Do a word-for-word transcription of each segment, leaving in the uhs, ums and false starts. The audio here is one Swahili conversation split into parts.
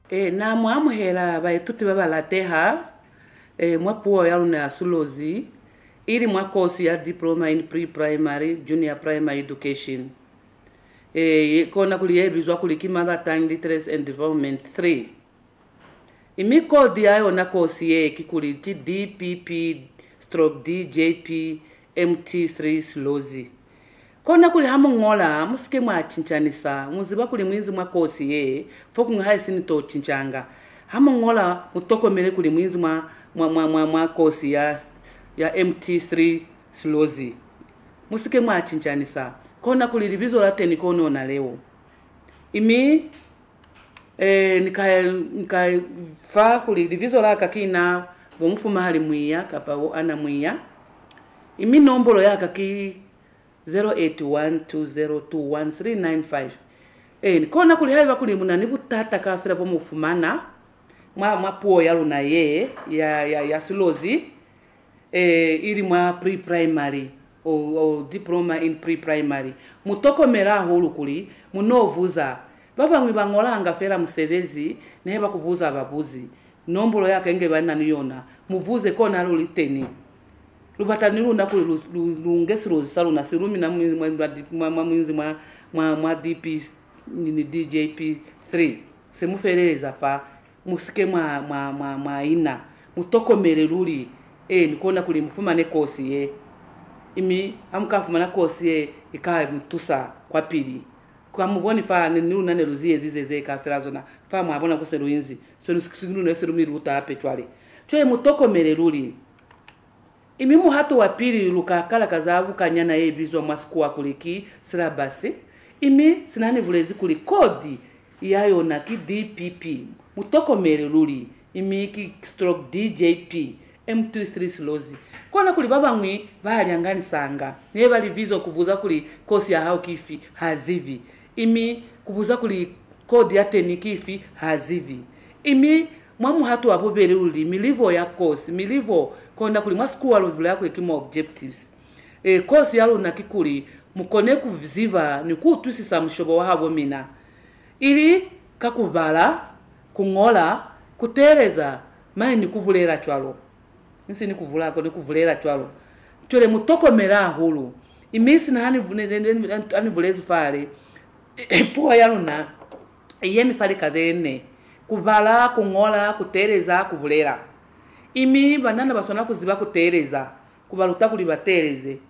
E na mwamuhela baituti baba la teha e mwapuo yaluna sulozi ili mwakosi ya diploma in pre-primary junior primary education e kona kuliyebizwa kuliki mother tongue literacy and development three imi kodi ayo na kosi ye kikuli ki D P P stroke D J P M T three slozi kona kuli hamu ngola musike mwa chinchanisa muziba kuli mwinzi mwa kosi ye foku ngahai sinito chinchanga hamu ngola mutoko mele kuli mwinzi mwa mwa mwa mwa, mwa kosi ya ya M T three slozi musike mwa chinchanisa kona kuli libizo la teni kono na leo imi eh nika nika fa kuli libizo la kakina bomufuma hali mwiya kapa ana mwiya imi nombolo ya kaki zero eight one two zero two one three nine five eh kona kuli haiba kuli munani butata kafira bomufumana mwa mapuo yaluna ye ya ya ya sulozi eh ili mwa pre primary o, o diploma in pre primary mutoko mera hulu kuli munovuza baba ngwi bangolanga fera musevezi neheba kubuza ababuzi nombolo yake nge bana niyona muvuze kona luliteni lubatani luna kuli lungesiro saluna sirumi na mwinzi mwa mwa mwa D P ni D J P three semufereza fa musike mwa mwa mwa mwa ina mutoko mereluli eh nikona kuli mufuma ne kosi ye imi amukafuma na kosi ye ikaye mutusa kwa pili kwa muboni fa niluna neluzie zizeze ka firazona fa mwabona ko seruinzi so nusikinu ne serumi ruta ape twale cyo mutoko mereluli imi muhato wa pili luka kala kazavu kanyana ye bizwa maskuwa kuliki silabasi imi sinani vulezi kuli kodi yayo na ki D P P mutoko mereluli imi ki stroke D J P M T three slozi kona kuli baba ngwi bali angani sanga niye bali vizo kuvuza kuli kosi ya hao kifi hazivi imi kuvuza kuli kodi ya teni kifi hazivi imi mwamu hatu wabobere uli milivo ya kosi milivo kona kuli maskuwa lovula kuli kima objectives e kosi yalo na kikuli mukone kuviziva ni kutusisa mshobo wa havo mina ili kakubala kungola kutereza mani ni kuvulera chwalo nisi ni kuvula ko ni kuvulera chwalo tole mutoko mera hulu imisi na hani ani vulezi fale po yaluna yemi fale kazene kuvala kungola kutereza kuvulera imi banana basona kuziba kutereza kubaluta kuli batereze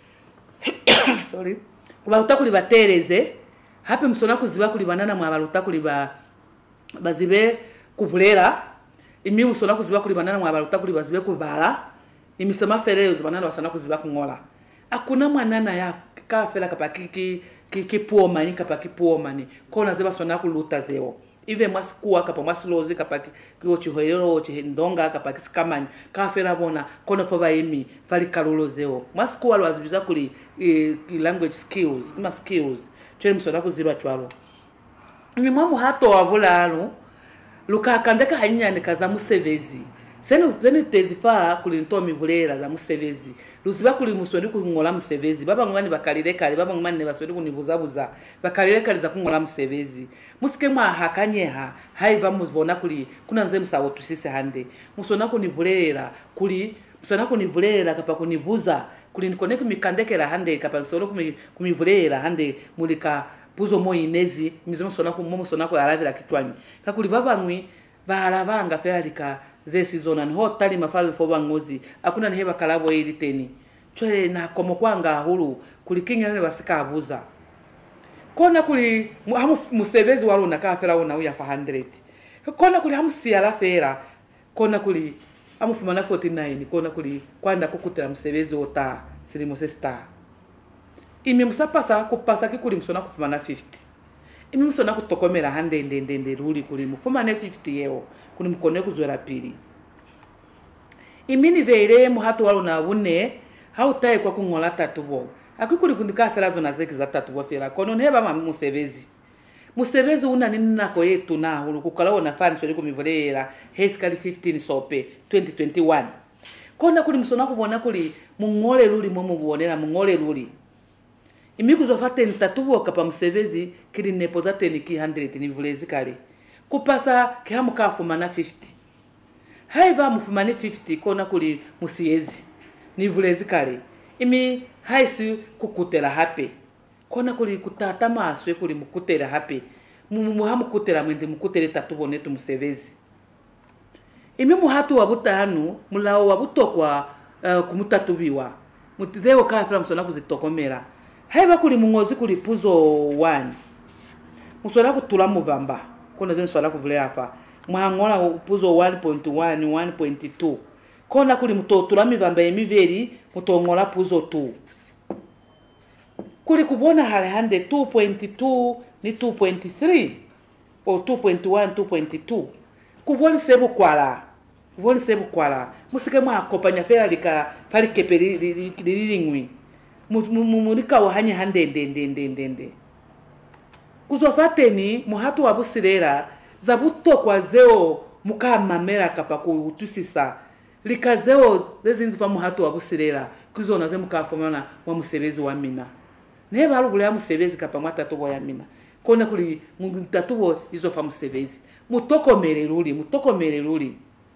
sorry kubaluta kuli batereze hape msona kuziba kuli banana mwa baluta kuli ba bazibe kuvulera imi musona kuziba kuli banana mwa baluta kuli bazibe kubala imi sema ferezo banana basana kuziba kungola akuna mwanana ya kafela kapakiki kiki puoma ni kapaki puoma ni kona ziba sona kuluta zeo ive maskuwa kapa maslozi kapaki kyo chihoyero chihendonga kapaki skamani kafela bona kona foba imi fali kalulo zeo maskuwa lwazibiza kuli e, language skills kuma skills chwe msona kuziba chwalo imi mwamu hato wabulalo luka kandeka hanyane kaza musevezi sene zene tezifa kuli ntomi vulera za musevezi luziba kuli muswedi kungola musevezi baba ngwani bakalire kali baba ngwani ne baswedi kunibuzabuza bakalire kali za kungola musevezi musike mwa hakanyeha haiva muzibona kuli kuna nze musawo tusise hande musona kunivulera kuli musona kunivulera kapa kunibuza kuli nikone kumikandekera hande kapa solo kumivulera hande mulika buzo moyinezi mizo musona ku musona ku aravira kitwani kakuli baba ngwi baharavanga feralika zesi zona ni hotali mafalo fo bangozi akuna nheba kalabo ili teni chwe na komo kwanga hulu kulikinga ne basika abuza kona kuli hamu musevezi walo na kafera ona uya fa one hundred kona kuli hamu siala fera kona kuli hamu fumana forty nine kona kuli kwanda kukutira musevezi ota silimo sesta imi musapasa kupasa kikuli musona kufumana fifty imi musona kutokomera hande ndende ndende ruli kuli mufumana fifty yeo kuni mkone kuzwera pili imini veire muhatu walo na une hautai kwa kungola tatubo akikuli kundika ferazo na zeki za tatubo fera kono neba ma musevezi musevezi una nini nako yetu na hulu kukalawo na fani shori kumivolera heskali fifteen sope twenty twenty-one kona kuli msona kubona kuli mungole luli momo buonera mungole luli imi kuzofate ntatubo kapa musevezi kili nepoza teniki one hundred ni vulezi kali kupasa kihamu kafumana fifty haiva mufumane fifty kona kuli musiyezi nivulezi kale imi haisi kukutela hape kona kuli kutata maswe kuli mukutela hape muhamu kutela mwende mukutele tatubone tumusevezi imi muhatu wabutanu mulao wabutokwa uh, kumutatubiwa mutideo kafira musona kuzitokomera haiva kuli mungozi kuli puzo one musona kutula muvamba kona zeni swala kuvule afa mwangola puzo one point one one point two kona kuli mutotula mivamba emiveri mutongola puzo two kuli kubona hale hande two point two ni two point three o two point one two point two kuvoli sebu kwala kuvoli sebu kwala musike mwa kopanya fera lika pali keperi lilingwi mumulika wahanye hande ndende ndende ndende kuzofateni muhatu wabusirera zabuto kwa zeo mukamamera kapa kuutusisa likazeo lezinziva muhatu wabusirera kuzona ze mukafomana wa musebezi wa mina neba alubule ya musebezi kapa mwatatubo ya mina kona kuli mutatubo izofa musebezi mutokomere ruli mutokomere ruli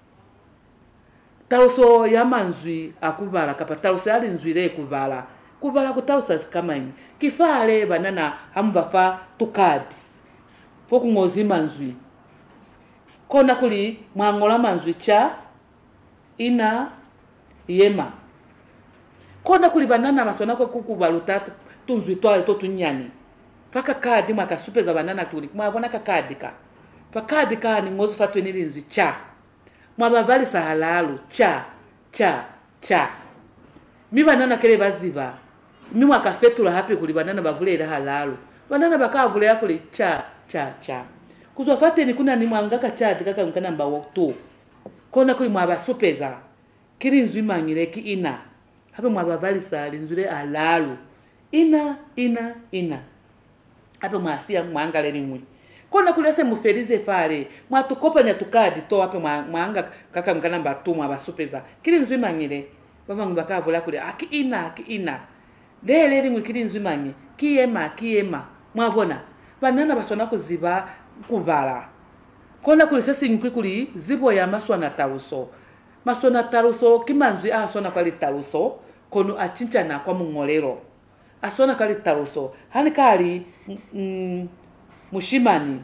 taruso ya manzwi akuvala kapa taruso yali nzwire kuvala kuvala kutarusa sikamani kifale banana hambafa tukadi foku ngozi manzwi kona kuli mwangola manzwi cha ina yema kona kuli banana masona ko kukuvaluta tunzwi twale to tunyani faka kadi makasupeza banana tuli mwabona kakadi ka fakadi ka ni ngozi fatwe nilinzwi cha mwabavali sahalalu cha cha cha mi banana kele baziva mi wakafetura hapi kuli banana bavulera halalu banana bakavulera kuli cha cha cha kuzofate ni kuna ni mwangaka cha kaka nkana mba wokto kona kuli mwabasupeza kilinzwi mangireki ina hape mwabavali sahali nzure halalu ina ina ina hape mwasia mwangale rimwe kona kulese muferize fare mwatukopanya tukadi to hape mwanga kaka nkana mba tu mwabasupeza kilinzwi mangire bavangu bakavula kuli aki ina aki ina dele rimwe kilinzwi mangi kiyema kiyema mwavona banana basona kuziba kuvala kona kuli sesi nkwi kuli zibo ya maswana taruso maswana taruso kimanzwi asona kwali taruso kono achincha na kwa mungolero asona kwali taruso hani kali mm, mushimani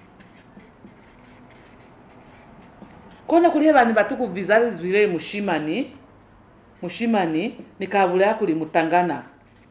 kona kuli bani batuku vizali zwire mushimani mushimani nikavula kuli mutangana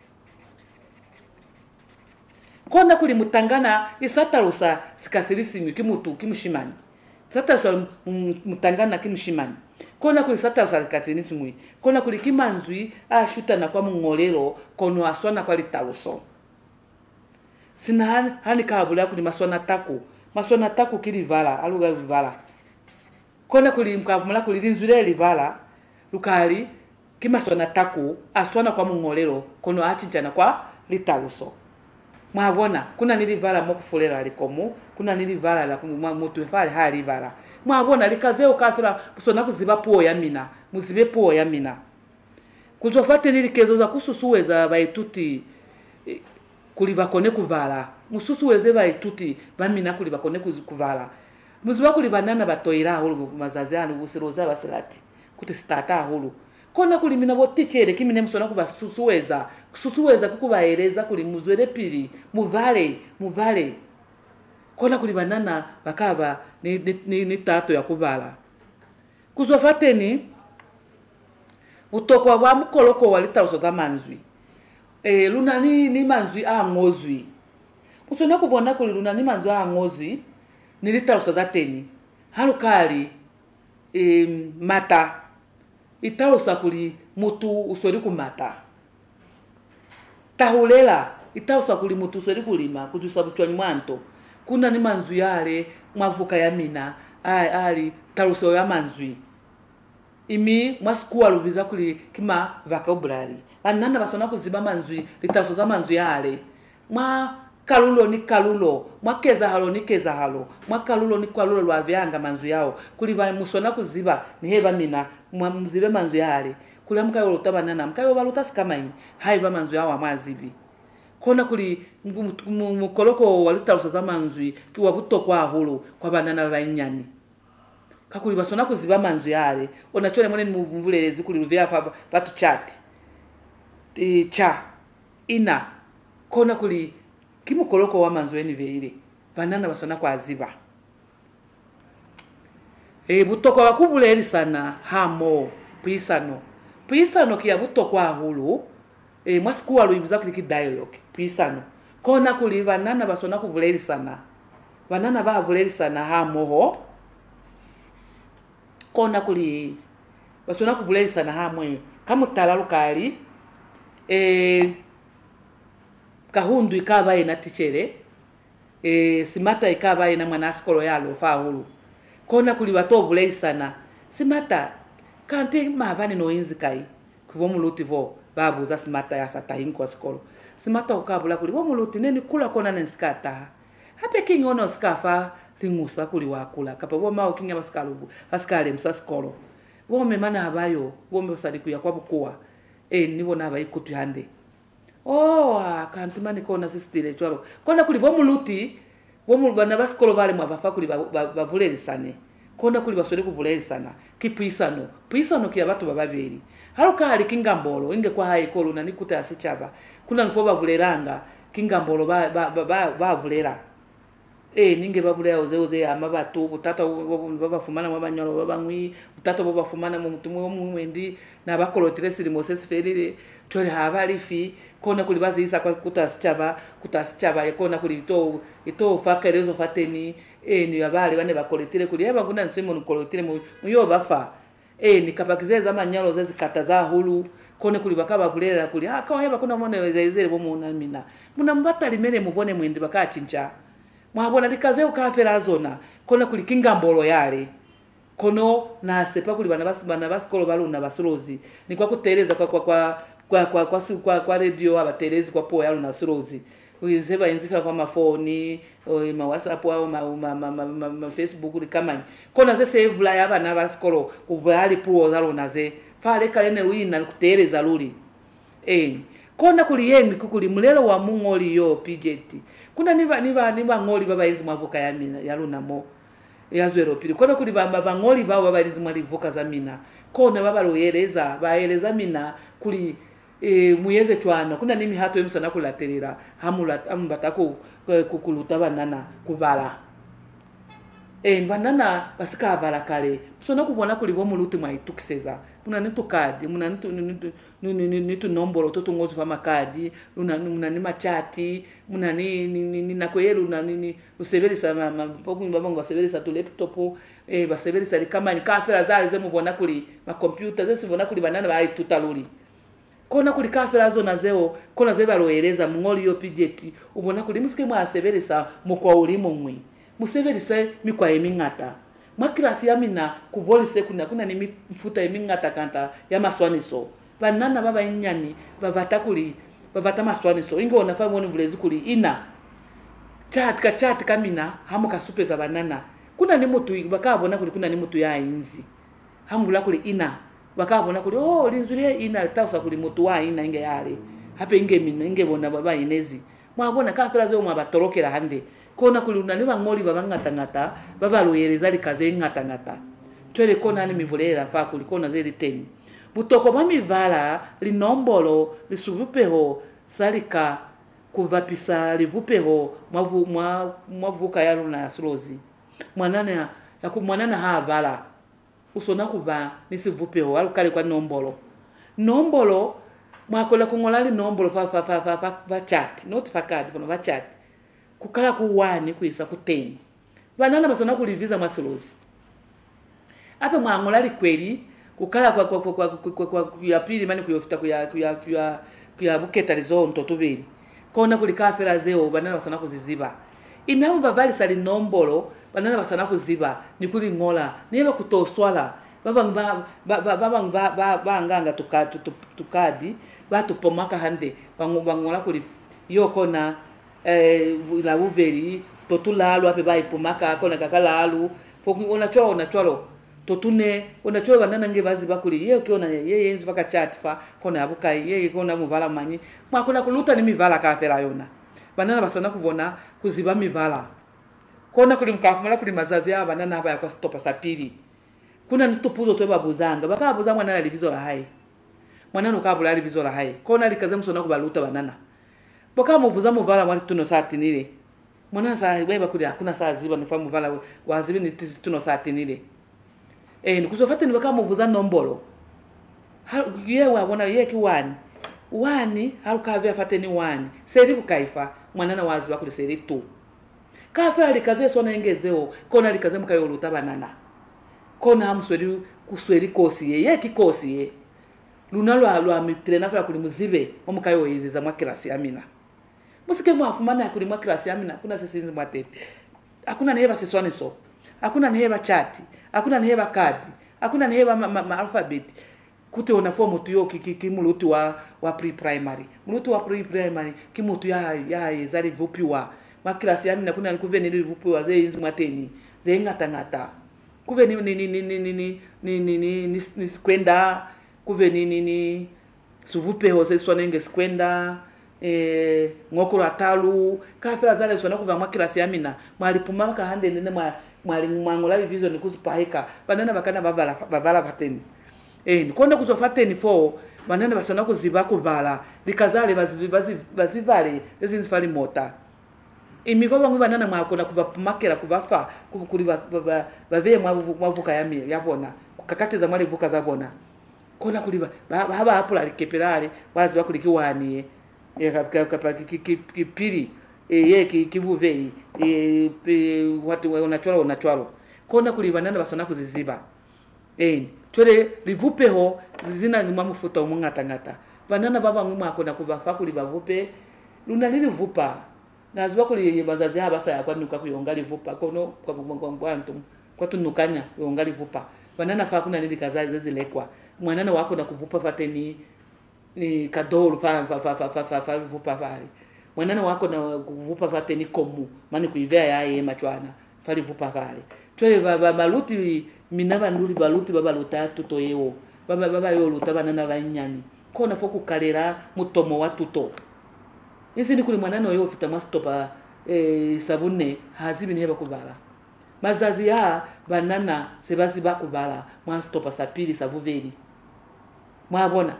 kona kuli mutangana isatarusa sikasirisi kimutu kimushimani satarusa mutangana kimushimani kona kuli satarusa sikasirisi mwi kona kuli kimanzwi ashuta na kwa mungolero kono aswana kwa litaruso sina hani, hani kavula kuli maswana taku maswana taku kilivala aluga vivala kona kuli mkavumula kuli linzwire livala lukali kimaswana taku aswana kwa mungolero kono achinchana kwa litaruso mwavona kuna nilivala mokufulera alikomu kuna nilivala la mutu fale hali vala mwavona likazeo kafira busona kuziba puo ya mina muzibe puo ya mina kuzofate nilikezo za kususuweza baituti kuliva kone kuvala mususuweze baituti bamina kuliva kone kuvala muziba kuliva nana batoira hulu mazazana busiroza basilati kuti stata hulu kona kuli mina botichere kimine musona kuba susuweza susuweza kukubaeleza kuli muzwere pili muvale muvale kona kuli banana bakaba ni, ni, ni, ni tato ya kuvala kuzofateni utoko wa mukoloko walitaruso za manzwi e luna ni, ni manzwi a ngozwi musona kubona kuli luna ni manzwi a ngozwi nilitaruso za teni halukali e, mata itarusa kuli mutu usori kumata tahulela itarusa kuli mutu usori kulima kujusa buchwani mwanto kuna ni manzwi yale mwavuka ya mina ai ali tarusa ya manzwi imi mwasikuwa rubiza kuli kima vocabulary banana basona kuziba manzwi litarusa za manzwi yale mwa kalulo ni kalulo mwakeza halo ni keza halo mwakalulo ni kwalulo lwa vyanga manzwi yao kuliva musona kuziba ni heva mina mzibe manzwi yale kula mkayo lutabanana mkayo baluta sikamani haiva manzwi yao amazibi kona kuli mukoloko walitalusa zamanzwi kiwa butokwa hulu kwa banana bainyani kakuli basona kuziba manzwi yale onachole mone muvulelezi kuli luvya pa batu chat e cha ina kona kuli kimukoloko wa manzwi ni veile banana basona kwa aziba e butokwa bakuvuleri sana hamo pisano pisano kia butokwa hulu e mwasikuwa luibuza kuli dialogue pisano kona kuli banana basona kuvuleri sana banana ba vuleri sana hamo kona kuli basona kuvuleri sana hamwe kamutala lukali e kahundu ikaba ina tichere e simata ikaba ina mwana askolo yalo fa hulu kona kuli bato vuleri sana simata kante mavani no inzikai kuvo muluti vo babu za simata ya satahin kwa skolo simata ukabula kuli vo muluti neni kula kona nenskata hape kingono skafa lingusa kuli wakula kapa vo mao kinya baskalubu baskale msa skolo vo memana abayo vo mbosaliku ya kwa bukua e nibo na abayi kutu hande oh kanti mani kona sistile chwalo kona kuli vo muluti vo mulubana baskolo vale mwa bafa kuli bavuleri sane kona kuli basore kuvuleri sana kipisano pisano kia batu bababiri haruka hali kingambolo inge kwa hai kolu na nikuta asichaba kuna nfo bavuleranga kingambolo ba ba ba bavulera eh ninge babulera oze oze amabatu butata babafumana mwabanyoro babangwi butata babafumana mu mutumwe omwendi na bakolotire siri Moses ferire chole habali fi kona kuli bazisa kwa kutasichaba kutasichaba kona kuli to ito fakerezo fateni eh ni abali bane bakolotire kuli eba kuna nsemo nukolotire mu yo bafa eh nikapakizeza amanyalo zezi kataza hulu kone kuli bakaba bulera kuli ha kwa heba kuna mone wezezere bo muna mina muna mbata limene muvone mwende bakachinja mwabona likaze ukafera zona kone kuli kingambolo yale kono na sepa kuli bana basi bana basikolo baluna basulozi ni kwa kutereza kwa kwa kwa kwa kwa kwa, kwa, kwa radio abaterezi kwa po yalo na sulozi uyizeba inzifira kwa mafoni ma WhatsApp au ma, ma, ma, ma, ma, ma Facebook likamani kona ze save la yaba na basikolo kuvali po zalo naze fale kalene wina kutereza luli eh kona kuli yemi kukuli mulelo wa mungoli yo P J T kuna niba niba niba ngoli baba inzi mwavuka ya mina yaluna mo yazwero pili kona kuli baba bangoli baba baba inzi mwalivuka za mina kona baba loyeleza baeleza mina kuli e muyeze chwana kuna nimi hato emsana kulaterera hamula ambatako kukuluta banana kubala e banana basika bala kale sona kubona kulivo muluti mwayitukiseza muna nitu kadi muna nitu nitu nitu nombolo to tungozo fa makadi muna muna ni machati muna ni ni nakoyelu na ni usebelisa mama foku baba ngwasebelisa tu laptop e basebelisa likama ni kafera zale zemu bona kuli ma computer zesi bona kuli banana bayi tutaluli kona kuli kafera zo nazeo kona zeba loeleza mungoli yo P J T ubona kuli musike mwa sebelisa mukwa ulimo mwi musebelisa mikwa emingata makirasi ya mina kuvolise kuna kuna ni mfuta emingata kanta ya maswaniso banana baba inyani bavata kuli bavata maswaniso ingo onafa mwoni vulezi kuli ina chat ka chat kamina hamu kasupeza banana kuna ni mutu bakabona kuli kuna ni mutu ya inzi hamula kuli ina bakabona kuli oh linzulie ina tausa kuli mutu wa ina inge yale hape inge mina inge bona baba inezi mwabona kafira zo mwabatorokera hande kona kuli unani bangoli baba ngata ngata baba loyeleza likaze ngata ngata chole kona ni mivulera fa kuli kona zeli teni butoko bamivala linombolo lisuvupeho salika kuvapisa livupeho mwavu mwa mwavuka yalo na sulozi mwanana yaku mwanana havala usona kuva nisivupeho alukale kwa nombolo nombolo mwakola kungolali nombolo fa fa fa fa, fa, fa chat not fa card fa chat kukala kuwani kuisa kuteni banana basona kuliviza masulozi ape mwangolali kweli kukala kwa kwa kwa kwa kwa ya pili mani kuyofita kuya kuya kuya kuya buketa lizonto tubiri kona kulikafera zeo banana basana kuziziba imyamu bavali sali nombolo banana basana kuziba nikuli ngola niba kutoswala baba baba baba baba nganga tukati tukadi batu pomaka hande bangu bangola kuli yokona eh la uveri totulalu ape bai pomaka kona kakalalu foku ona cholo ona cholo totune onachoe banana nge bazi bakuli ye ukiona ye yenzi baka chat fa kona abuka ye kona muvala manyi mwakona kuluta ni mivala ka fera yona banana basana kuvona kuziba mivala kona kuli mkafumala kuli mazazi ya banana haba ya kwa stopa sapiri kuna nitupuzo tweba buzanga baka buzanga mwana alivizo la hai mwana nukabula alivizo la hai kona likaze msona kubaluta banana boka muvuza muvala mwali tuno sati nile mwana saa weba kuli hakuna saa ziba nufa muvala wazibi ni tuno sati nile eh nikusofate ni baka muvuza nombolo ye wabona ye ki wani wani halukavya fate ni wani seri bukaifa mwana na wazi bakuli seri tu kafa likaze sona engezeo kona likaze mukayoluta banana kona hamsweri kusweri kosi ye ye kikosi ye luna lwa lwa mitrena fala kuli muzibe omukayo yiziza mwakirasi amina musike mwafumana kuli mwakirasi amina kuna sesinzi mwatete hakuna neheba seswane so hakuna neheba chati hakuna neheba kadi hakuna neheba ma, ma, ma alphabet kute ona fomu tuyo kimuluti wa wa pre primary muluti wa pre primary kimutu ya ya zari vupiwa makirasi amina kuna nikuveni vupiwa ze inzi mwateni ze ngata ngata kuveni ni ni ni ni ni ni ni ni ni ni skwenda kuveni ni ni suvupe hose swanenge skwenda eh ngokuru atalu kafira zale swana kuva makirasi amina mwalipuma ka hande nene mwa mwali mwangola vision kuzipahika banana bakana bavala bavala vateni eh nikonde kuzofateni fo banana basona kuziba kubala likazale bazi bazi bazivale ezinzifali mota imiva bamwe banana mwakona kuva pumakera kuvafa kuri baveye mwavuka yami yavona kukakatiza mwali vuka zabona kona kuliba haba hapo la kepelale wazi bakulikiwaniye kipiri ye kivuvei watu unachwalo unachwalo kona kuliba nanda basona kuziziba eh twere livupeho zizina ni mamufuta umungata ngata banana baba ngumwe akona kuvafa kuliba vupe luna lilivupa naziba kuli bazazi haba saya kwa nuka kuyonga livupa kono kwa mwantu kwa tunukanya kuyonga livupa banana fa kuna nili kazazi zilekwa mwanana wako na kuvupa fateni ni kadolo fa fa fa fa fa fa fa vupa vale mwanana wako na kuvupa fateni komu mani kuivea yaye machwana fali vupa vale twele baba baluti minaba nduli baluti baba lutatu toyeo baba baba yo luta banana banyani kona foku kalera mutomo watuto isi ni kuli mwanana yo fita mastopa eh sabune hazibi ni heba kubala mazazi ya banana sebazi bakubala mastopa sapiri savuveri mwabona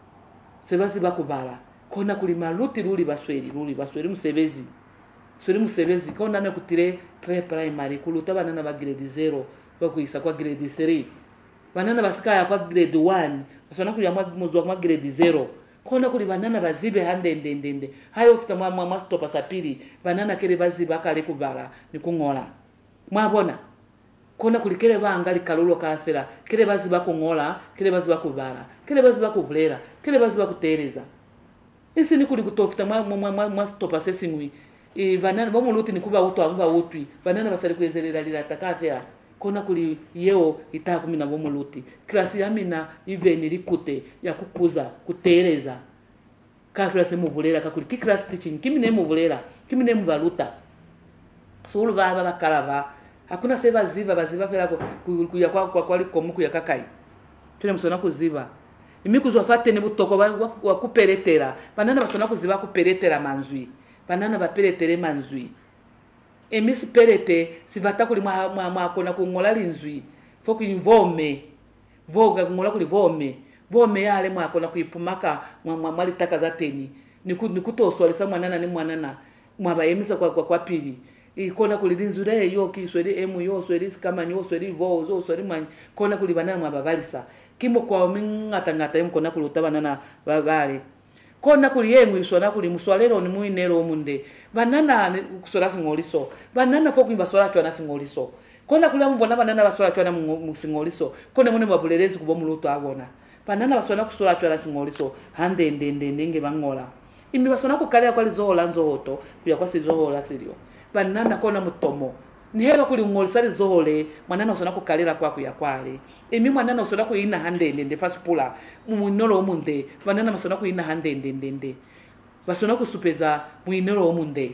sebasi bakubala kona kuli maluti luli basweri luli basweri musebezi sweri musebezi kona na kutire pre primary kuluta banana ba grade zero bakuisa kwa grade three banana basikaya kwa grade one basona kuli mwa muzwa kwa grade zero kona kuli banana bazibe hande ndendende hayo futa mwa mwa stop sapiri banana kele baziba kale kubala nikungola mwabona kona kulikele banga likalulo kafera kele baziba kungola kele baziba kubala kele baziba kuvulera kele baziba kutereza isi ni kuli kutofuta mwa mwa mwa, mwa stop assessing e banana bomu luti nikuba uto amba utwi banana basali kuezelera lila takafera kona kuli yeo ita kumi na bomu luti klasi yamina even likute ya kukuza kutereza kafera semuvulera kakuli ki class teaching kimi ne muvulera kimi ne mvaluta sulu baba bakalava hakuna seva ziva baziva fera kuya kwa kwa kwali komuku ya kakai tule msona kuziva imi kuzwafate ne butoko wa kuperetera banana basona kuziva kuperetera manzui banana baperetere manzui emisi perete sivata kuli mwa mwa, mwa kona kungola linzui foku invome voga kungola kuli vome vome yale mwa kona kuipumaka mwa mwa mali taka za teni niku nikutoswalisa mwanana ni mwanana mwa bayemisa kwa kwa, kwa pili ikona kuli linzure yo kisweli emu yo sweli kama nyo sweli vo zo sweli man kona kuli banana mwa bavalisa kimo kwa mingata ngata yemu kona kuluta banana babale kona kuli yengu isona kuli muswalero ni muinero munde banana kusora singoliso banana foku imbasora chwana singoliso kona kuli amubona banana basora chwana musingoliso kona mune babulelezi kubo muluto abona banana basona kusora chwana singoliso hande ndende ndenge bangola imbi basona kukalea kwali zohola nzohoto kuya kwasi zohola sirio banana kona mutomo niheba kuli ngolisa zohole mwanana usona kukalera kwa kuya kwale emi mwanana usona kuina hande ndende fasipula mumunolo omunde banana masona kuina hande ndende basona kusupeza muinolo omunde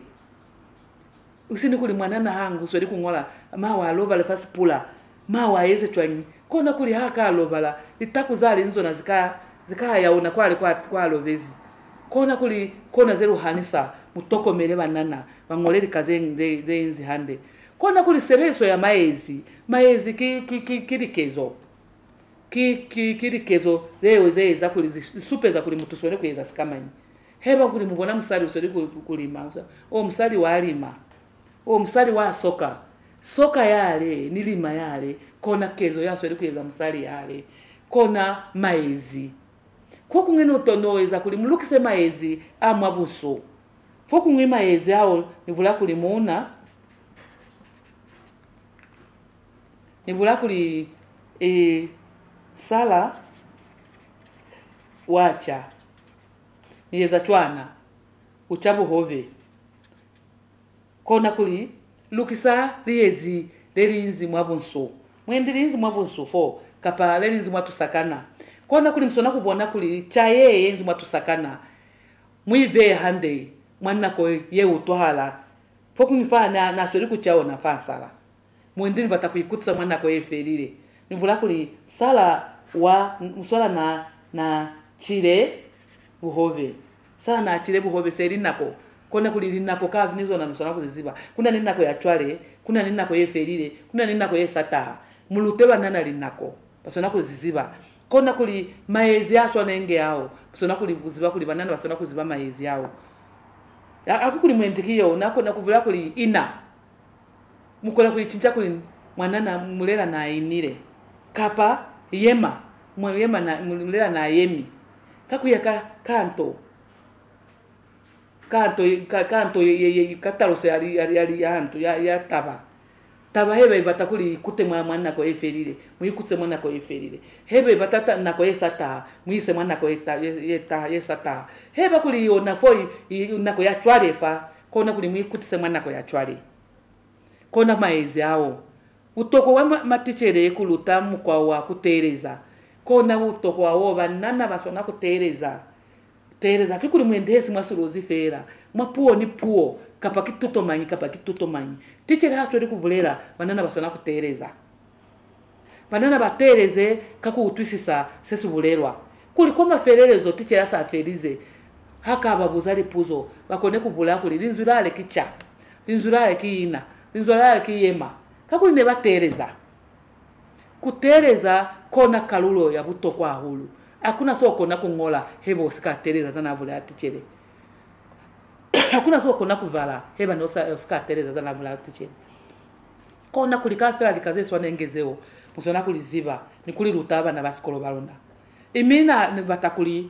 usini kuli mwanana hangu sweli kungola mawa alova le fasipula mawa yeze twani kona kuli haka alobala litakuzali nzona zika zika yaona kwale kwa kwa lobezi kona kuli kona zeru hanisa mutoko mele banana bangoleli kaze zenzi hande kona kuli sebeso ya maezi maezi ki ki ki kirikezo ki ki kirikezo zewe zeze za kuli supe za kuli mutusone kuyeza sikamani heba kuli mubona musali usori kulima o musali wa alima o musali wa soka soka yale nilima yale kona kezo yaso eri kuyeza musali yale kona maezi ko kungene utonoweza kuli mulukise maezi amwabuso fo kungwe maezi awo nivula kuli muna nivula kuli e sala wacha niyeza chwana uchabu hove kona kuli lukisa liyezi lelinzi mwabunso mwendilinzi mwabunso fo kapa lelinzi mwatusakana kona kuli msona kubona kuli chaye yenzi mwatusakana mwive hande mwana ko ye utwala fo kunifana na sori kuchao na fasala mwendini batakuikutsa mwana ko yeferire nivula kuli sala wa musala na na chile buhove sala na chile buhove seri nako kona kuli linako ka vinizo na msona kuziziba kuna nini nako ya chwale kuna nini nako yeferire kuna nini nako yesata muluteba nana linako basona kuziziba kona kuli maezi aso nenge yao basona kuli kuziba kuli banana basona kuziba maezi yao akukuli mwendikiyo nako nakuvula kuli ina mukola kuli chincha kuli mwanana mulela na inire kapa yema mwema na mulela na yemi kakuya ka kanto kanto kanto ye katalo se ali ali ali anto ya ya taba taba hebe batakuli kute mwana ko eferire muyikutse mwana ko eferire hebe batata nako yesata muyise mwana ko eta yeta yesata heba kuli ona foi nako ya chware fa kona kuli muyikutse mwana ko ya chware kona maezi awo utoko wa matichere kuluta mukwa wa kutereza kona utoko wa banana basona kutereza tereza kikuli mwendesi mwasurozi fera mwapuo ni puo kapa kituto manyi kapa kituto manyi tichere haso ri kuvulera banana basona kutereza banana batereze kaku utwisisa sesi bulerwa kuli koma fererezo tichere asa ferize haka ababuzari puzo bakone kuvula kuli linzurale kicha linzurale kiina linzurale kiyema kakuli ne batereza kutereza kona kalulo ya buto kwa hulu hakuna soko na kungola hebo sikatereza zana vula tichere hakuna soko na kuvala heba no sikatereza zana vula tichere kona kulika fera likazeswa nengezeo musona kuliziba nikuli rutaba na basikolo balonda imina ne batakuli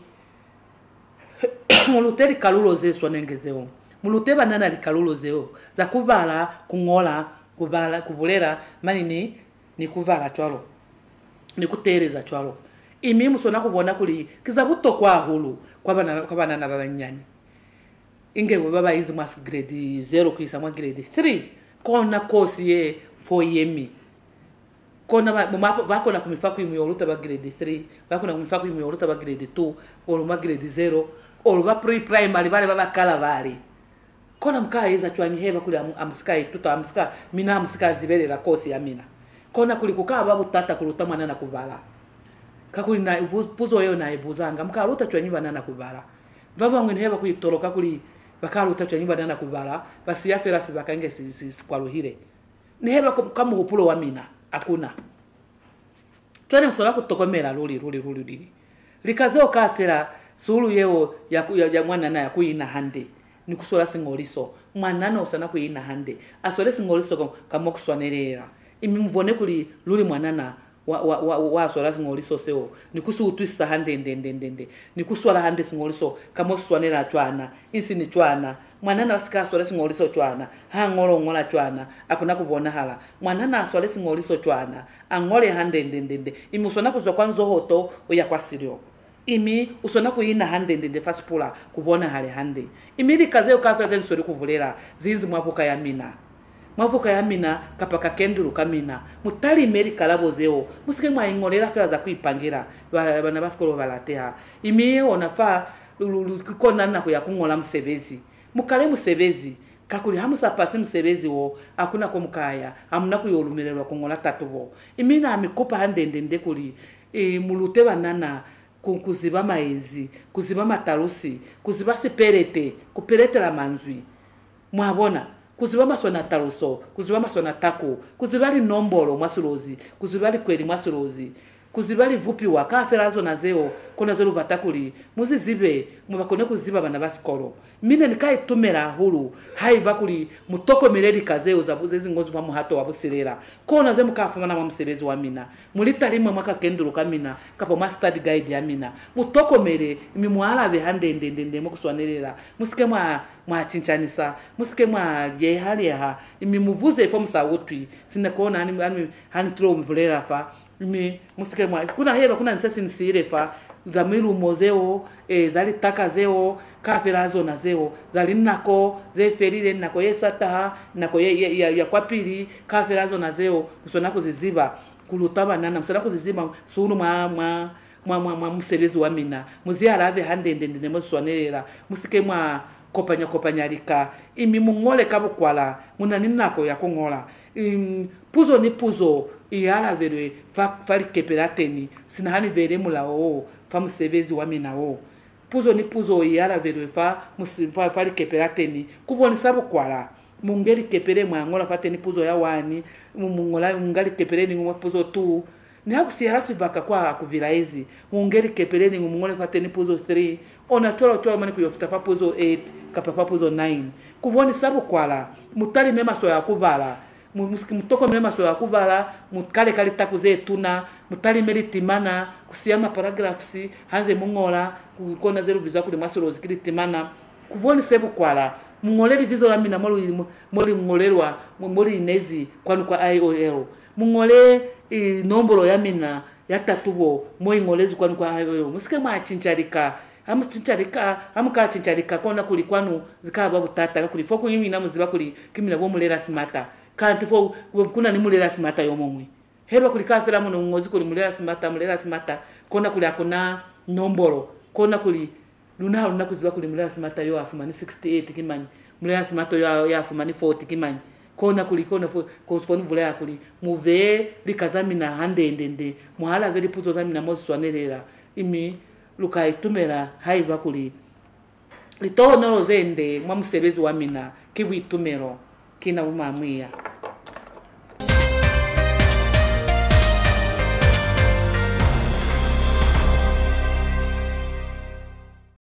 muluteri kalulo zeswa nengezeo muluteba nana likalulo zeo za kuvala kungola kuvala kuvulera manini ni kuvala chwalo ni kutereza chwalo imi musona kubona kuli kizabuto kwa hulu kwa bana kwa bana na babanyani inge baba izi mas grade zero kuisa mwa grade three kona kosi ye for yemi kona bako na kumifaku imi oluta ba grade three bako na kumifaku imi oluta ba grade two olu ma grade zero olu ba pre primary bale baba kala bali kona mkaa iza chwanyi heba kuli amskai tuto amska mina amska zibere la kosi ya mina kona kuli kukaa babu tata kuluta mwana na kuvala kakuli na puzo yo na ibuzanga mkaruta chwanyi banana kubala baba ngene heba kuitoroka kuli bakaruta chwanyi banana kubala basi ya ferasi bakange si, si kwa ruhire ni heba kama hupulo wa mina akuna twene msola kutokomera luli luli luli lili likazeo kafera sulu yeo ya, ya, ya mwana na ya kuina hande ni kusola singoliso mwana na usana kuina hande asole singoliso kama kuswanerera imi mvone kuli luli mwana na wa wa wa, wa swala singoliso seo nikusu utwisa hande ndende ndende nikuswala hande singoliso kama swanera chwana insi ni chwana mwanana wasika swala singoliso chwana ha ngoro ngola chwana akuna kubona hala mwanana swala singoliso chwana angole hande ndende ndende imusona kuzwa kwanzo hoto oya kwa sirio imi usona kuyina hande ndende fasipula kubona hale hande imiri kazeo kafra zen sori kuvulera zinzi mwapuka ya mina mwavuka ya mina kapaka kenduru kamina mutali meri kalabo zeo musike mwa ingolera fera za kuipangira bana basikolo balateha imi onafa kukona na kuya kungola musevezi mukale musevezi kakuli hamusa pasi msebezi wo akuna komukaya amuna kuyolumelelwa kongola tatu wo imina amikopa handendende kuli e, mulute banana kuziba maezi kuziba matarusi kuziba siperete kuperetera manzwi mwabona kuziba masona taruso kuziba masona tako kuziba li nombolo mwasulozi kuziba li kweli mwasulozi kuziba li vupi wa kaferazo na zeo kona zolu batakuli muzizibe mubakone kuziba bana basikolo mine nikai tumera hulu haiva kuli mutoko mereri kazeo zabuze zingozi wa muhato wabusirera kona ze mukafumana wa mserezi wa mina mulita rimwe mwaka kenduru kamina kapo ma study guide ya mina mutoko mere mimwala be hande ndende mukuswanerera musike mwa mwa chinchanisa musike mwa ye hali ha imimuvuze ifo musawutwi sinakona hani hani hani tro mvulera fa mi musike mwa kuna heba kuna nsasi nsire fa zamiru mozeo e zali taka zeo kaferazo na zeo zali nako ze ferire nako yesata nako ye, ye, ya, ya kwapiri kaferazo na zeo usona kuziziba kulutaba nana usona kuziziba suru mwa mwa mwa mwa, mwa mselezi wa mina muziara ave hande ndende moswanerera musike mwa kopanya kopanya lika imi mungole kabukwala munani nako yakongola um, puzo ni puzo iyala verwe fa fali keperateni sinahani vere mulao fa musevezi wa mina wo puzo ni puzo iyala verwe fa musifa fali keperateni kuboni sabu kwala mungeri kepere mwangola fateni puzo ya wani mungola mungali kepere ni mwa puzo tu ni hakusiara sivaka kwa kuvilaizi mungeri kepere ni mungole fateni puzo three ona choro choro mani kuyofuta fa puzo eight kapapa puzo nine kuboni sabu kwala mutali mema so ya kuvala mutoko mema so ya kuvala mukale kali takuze tuna mutali meritimana kusiyama paragraphs hanze mungola kukona zero biza kuli masolozi kili timana kuvoni sebu kwala mungoleri vizo la mina moli moli ngolerwa moli inezi kwanu kwa I O L mungole e, nombolo ya mina ya tatubo moi ngolezi kwanu kwa I O L musike mwa chincharika amu chincharika amu ka chincharika kona kuli kwanu zikaba butata kuli foko yimi na muziba kuli kimina bo mulera simata kanti fo kuna ni mulera simata yomomwe heba kuli kafira muno ngozi kuli mulera simata mulera simata kona kuli akuna nombolo kona kuli luna luna kuziba kuli mulera simata yo afumani sixty-eight kimanyi mulera simata yo ya afumani forty kimanyi kona kuli kona fo ko foni vulera kuli muve likazamina hande ndende muhala veri puzo zamina moswanerera imi luka itumera haiva kuli litoho nalo zende mwa msebezi wa mina kivu itumero kina umamwia